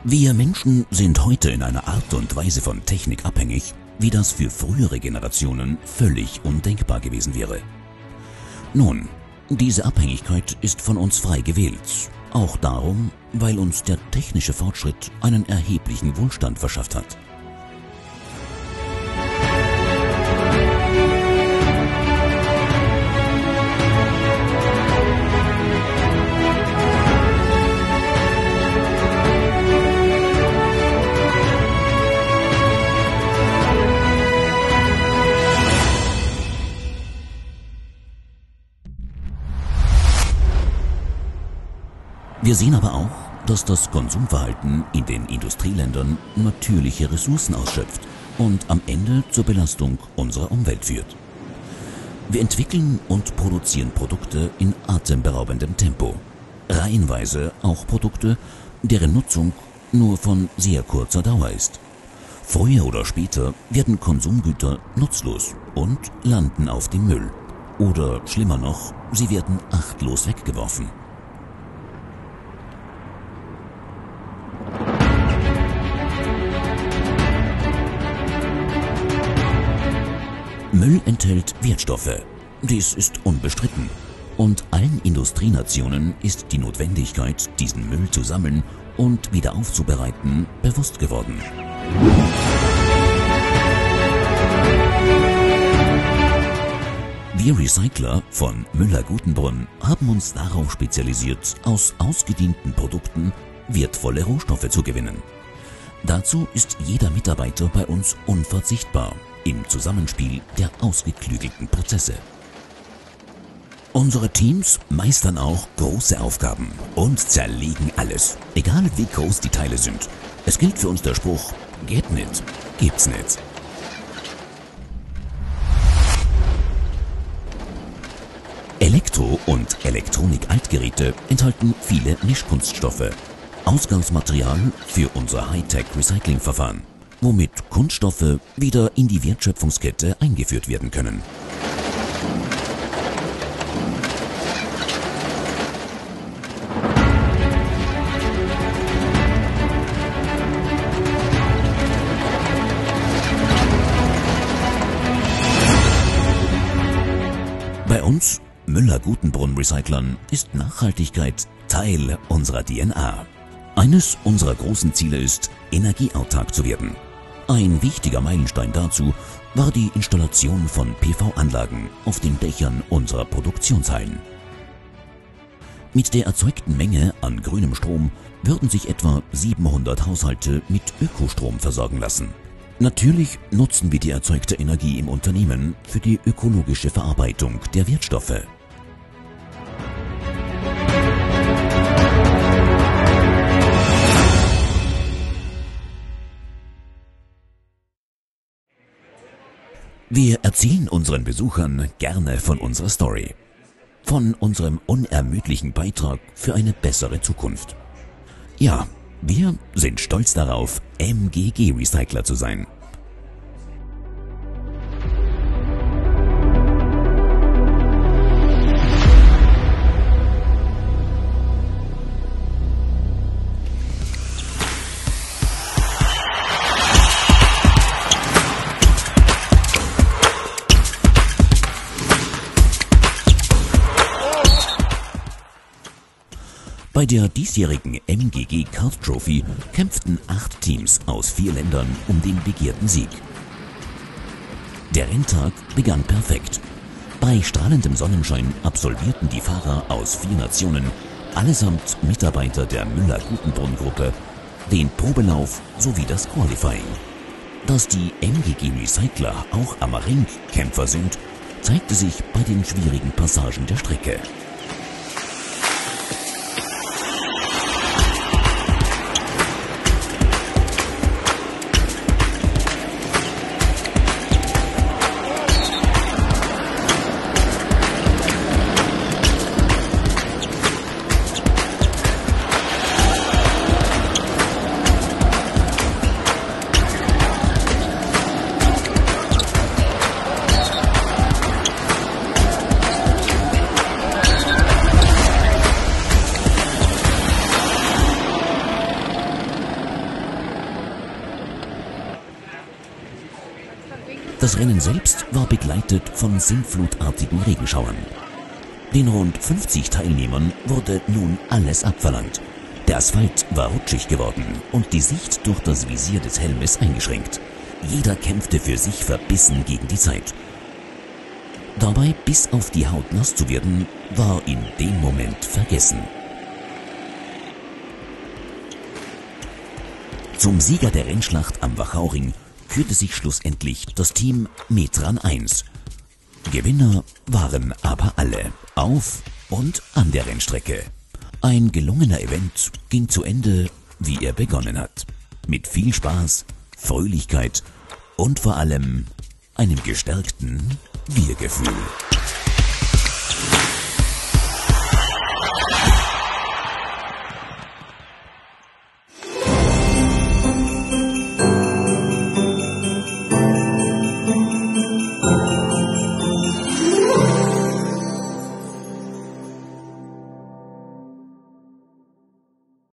Wir Menschen sind heute in einer Art und Weise von Technik abhängig, wie das für frühere Generationen völlig undenkbar gewesen wäre. Nun, diese Abhängigkeit ist von uns frei gewählt, auch darum, weil uns der technische Fortschritt einen erheblichen Wohlstand verschafft hat. Wir sehen aber auch, dass das Konsumverhalten in den Industrieländern natürliche Ressourcen ausschöpft und am Ende zur Belastung unserer Umwelt führt. Wir entwickeln und produzieren Produkte in atemberaubendem Tempo. Reihenweise auch Produkte, deren Nutzung nur von sehr kurzer Dauer ist. Früher oder später werden Konsumgüter nutzlos und landen auf dem Müll. Oder schlimmer noch, sie werden achtlos weggeworfen. Müll enthält Wertstoffe. Dies ist unbestritten. Und allen Industrienationen ist die Notwendigkeit, diesen Müll zu sammeln und wieder aufzubereiten, bewusst geworden. Wir Recycler von Müller-Gutenbrunn haben uns darauf spezialisiert, aus ausgedienten Produkten wertvolle Rohstoffe zu gewinnen. Dazu ist jeder Mitarbeiter bei uns unverzichtbar im Zusammenspiel der ausgeklügelten Prozesse. Unsere Teams meistern auch große Aufgaben und zerlegen alles, egal wie groß die Teile sind. Es gilt für uns der Spruch: geht nicht, gibt's nicht. Elektro- und Elektronik-Altgeräte enthalten viele Mischkunststoffe, Ausgangsmaterial für unser Hightech-Recycling-Verfahren, womit Kunststoffe wieder in die Wertschöpfungskette eingeführt werden können. Bei uns, Müller-Gutenbrunn-Recyclern, ist Nachhaltigkeit Teil unserer DNA. Eines unserer großen Ziele ist, energieautark zu werden. Ein wichtiger Meilenstein dazu war die Installation von PV-Anlagen auf den Dächern unserer Produktionshallen. Mit der erzeugten Menge an grünem Strom würden sich etwa 700 Haushalte mit Ökostrom versorgen lassen. Natürlich nutzen wir die erzeugte Energie im Unternehmen für die ökologische Verarbeitung der Wertstoffe. Wir erzählen unseren Besuchern gerne von unserer Story, von unserem unermüdlichen Beitrag für eine bessere Zukunft. Ja, wir sind stolz darauf, MGG-Recycler zu sein. Bei der diesjährigen MGG Kart Trophy kämpften 8 Teams aus 4 Ländern um den begehrten Sieg. Der Renntag begann perfekt. Bei strahlendem Sonnenschein absolvierten die Fahrer aus 4 Nationen, allesamt Mitarbeiter der Müller-Gutenbrunn-Gruppe, den Probelauf sowie das Qualifying. Dass die MGG Recycler auch am Ring Kämpfer sind, zeigte sich bei den schwierigen Passagen der Strecke. Das Rennen selbst war begleitet von sintflutartigen Regenschauern. Den rund 50 Teilnehmern wurde nun alles abverlangt. Der Asphalt war rutschig geworden und die Sicht durch das Visier des Helmes eingeschränkt. Jeder kämpfte für sich verbissen gegen die Zeit. Dabei bis auf die Haut nass zu werden, war in dem Moment vergessen. Zum Sieger der Rennschlacht am Wachauring kürte sich schlussendlich das Team Metran 1. Gewinner waren aber alle, auf und an der Rennstrecke. Ein gelungener Event ging zu Ende, wie er begonnen hat. Mit viel Spaß, Fröhlichkeit und vor allem einem gestärkten Wir-Gefühl.